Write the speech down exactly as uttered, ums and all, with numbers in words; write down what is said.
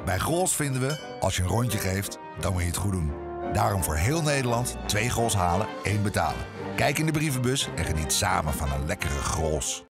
Bij Grols vinden we, als je een rondje geeft, dan moet je het goed doen. Daarom voor heel Nederland twee Grols halen, één betalen. Kijk in de brievenbus en geniet samen van een lekkere Grols.